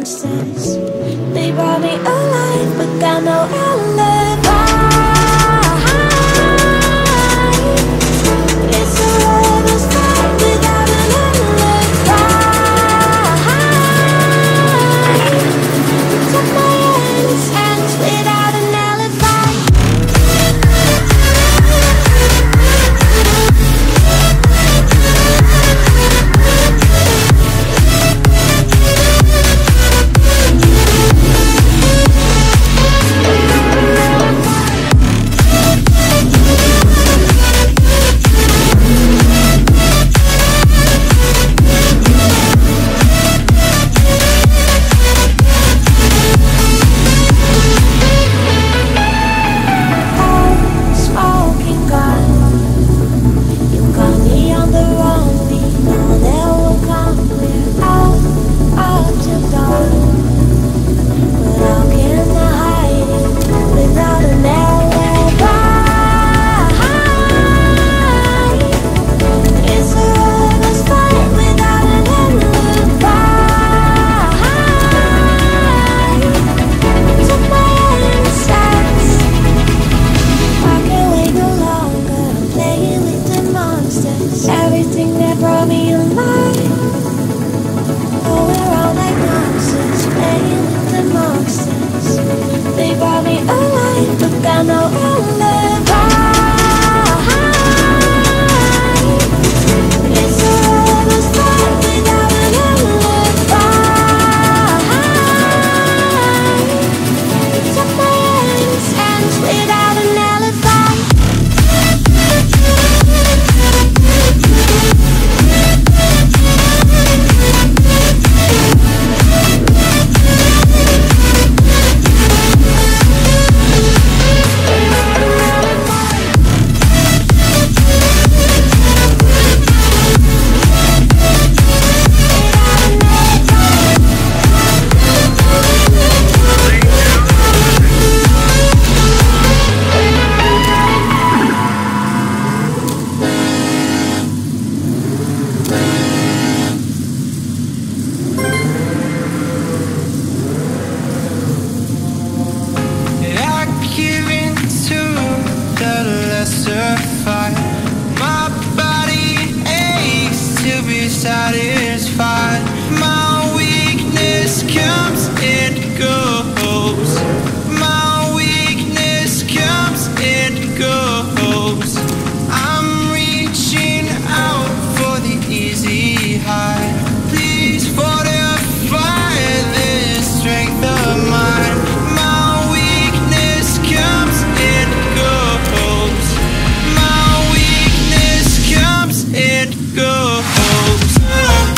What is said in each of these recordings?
monsters. They brought me alive, but got no alibi. It's a lover's fight without an alibi. Took my hands without an alibi. Everything that brought me alive, oh, we're all like monsters, playing with the monsters. They brought me alive, but got no alibi. It's a lover's fight without an alibi. Took my hands without an alibi. My body aches to be satisfied. My weakness comes and goes. My weakness comes and goes. I'm reaching out for the easy high. Please fortify this strength of mine. My weakness comes and goes. My weakness comes and goes.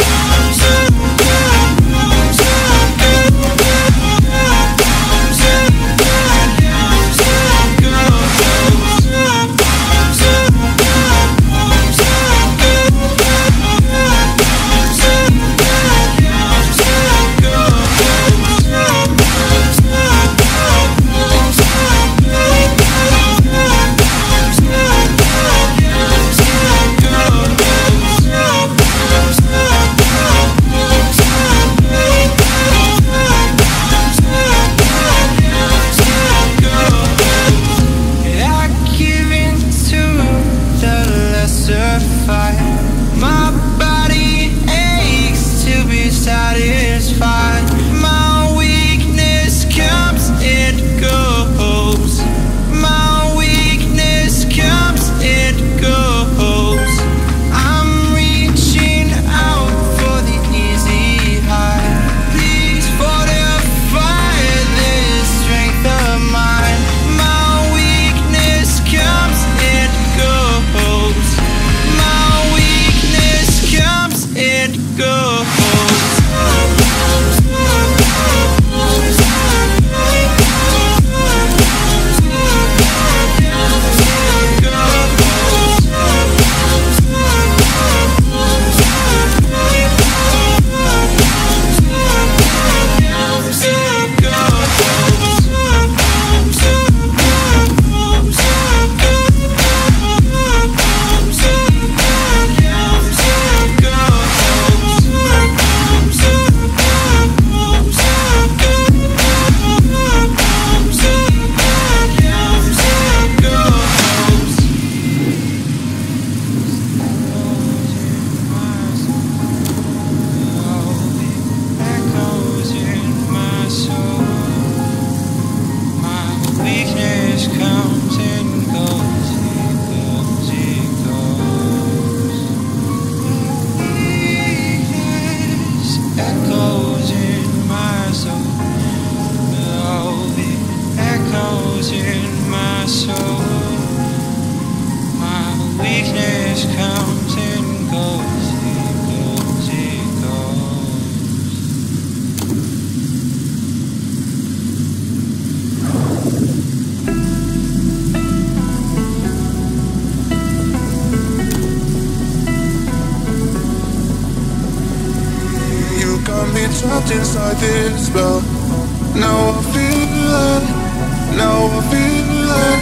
get trapped inside this spell. Now I feel it, now I feel it.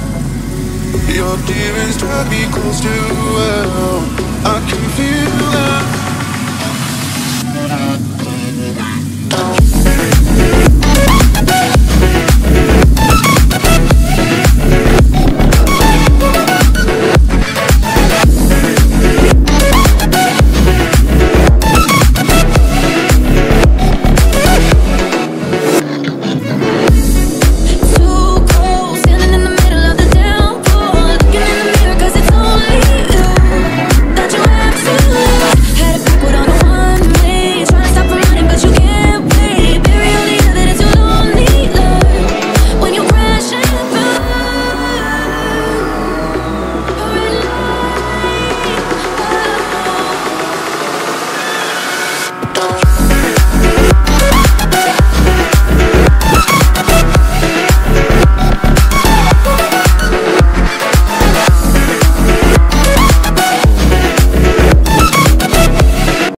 Your demons drag me close to hell. I can feel it.